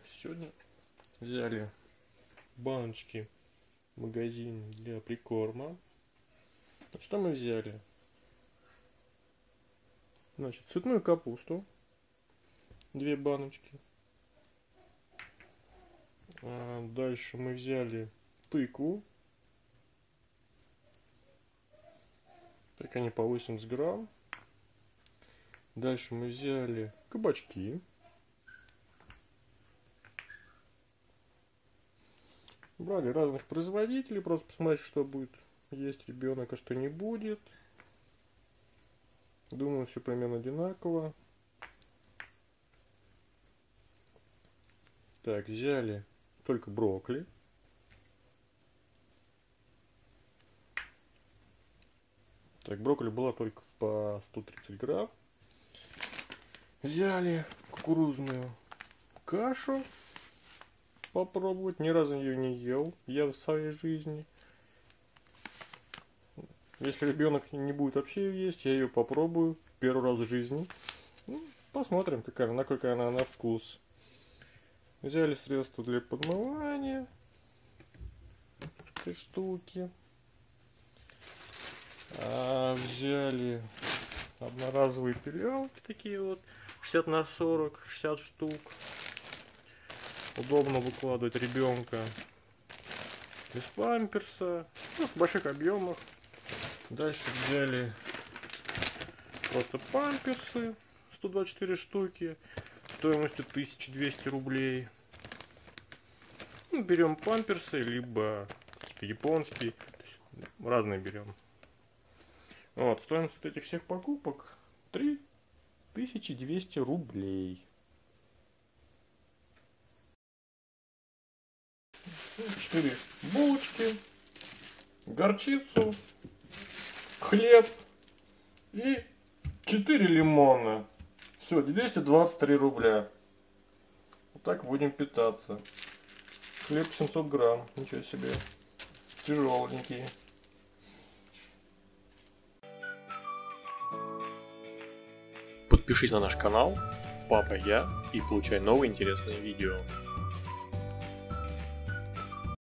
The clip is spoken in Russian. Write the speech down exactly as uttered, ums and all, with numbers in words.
сегодня взяли баночки в магазине для прикорма. Что мы взяли? Значит, цветную капусту. Две баночки. А дальше мы взяли тыкву. Так они по восемьдесят грамм. Дальше мы взяли кабачки. Брали разных производителей, просто посмотреть, что будет есть ребенок, а что не будет. Думаю, все примерно одинаково. Так, взяли только брокколи. Так, брокколи была только по сто тридцать грамм. Взяли кукурузную кашу. Попробовать. Ни разу ее не ел я в своей жизни. Если ребенок не будет вообще ее есть, я ее попробую первый раз в жизни. Ну, посмотрим, какая, насколько она на вкус. Взяли средства для подмывания. Три штуки. А, взяли одноразовые пилёнки такие вот. шестьдесят на сорок, шестьдесят штук. Удобно выкладывать ребенка без памперса. Ну, в больших объемах. Дальше взяли просто памперсы. сто двадцать четыре штуки. Стоимостью тысяча двести рублей. Ну, берем памперсы, либо какие-то японские. То есть разные берем. Вот, стоимость вот этих всех покупок три тысячи двести рублей. четыре булочки, горчицу, хлеб и четыре лимона. Все, двести двадцать три рубля. Вот так будем питаться. Хлеб семьсот грамм. Ничего себе. Тяжеленький. Подпишись на наш канал Папа Я и получай новые интересные видео.